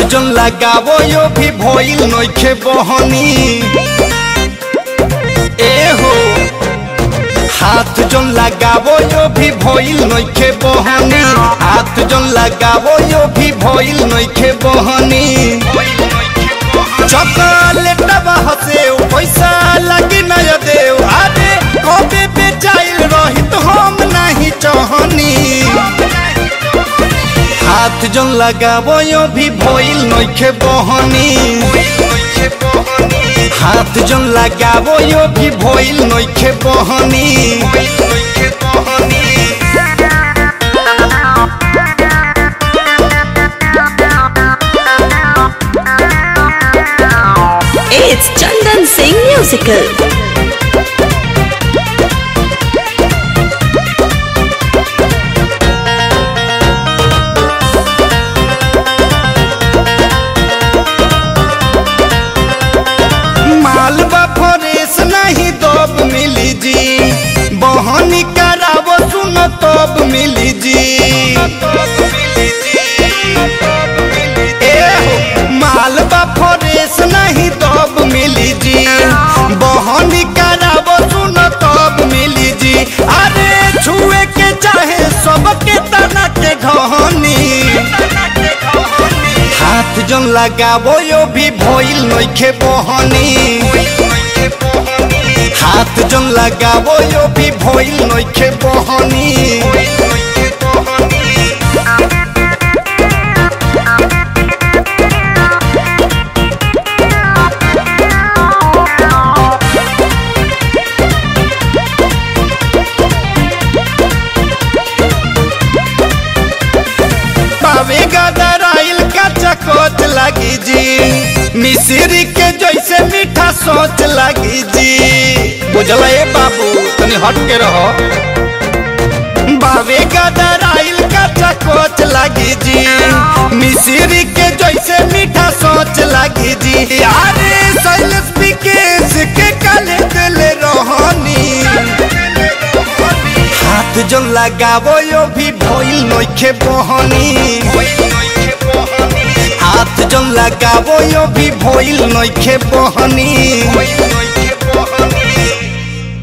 जन लगावो यो भी भइल नइखे बहनी ए हो हाथ जन लगावो यो भी भइल नइखे बहनी हाथ जन लगावो यो भी भइल नइखे बहनी चॉकलेटवा हसे पैसा लगी नय देव अरे कबे बेचाइल रहित हम नहीं चाहनी हाथ जन लगावो यो भी भइल नइखे बहनी हाथ जन लगावो यो भी भइल नइखे बहनी It's Chandan Singh Musical. मालवा फरेस नहीं दब मिली जी बहनी करावो सुन तब मिली जी मालवा फरेस नहीं दब मिली जी बहनी करावो सुन तब मिली जी अरे छुए के चाहे सबके तना के घहनी हाथ जन लगावो यो भी भइल नइखे बहनी हाथ जन लगावो यो भी भइल नइखे बहनी पावेगा दराइल का चकोच लगी जी मिश्री के जैसे मीठा सोच लगी जी बुझल ए बाबू तनी हट के रहो पावेगा दराइल का चकोच लगी जी मिश्री के जैसे मीठा सोच लगी जी अरे शैलेश विकेश के काले दिल रोहनी हाथ जन लगावो यो भी भइल नइखे बहनी हाथ जन लगावो यो भी भइल नइखे बहनी।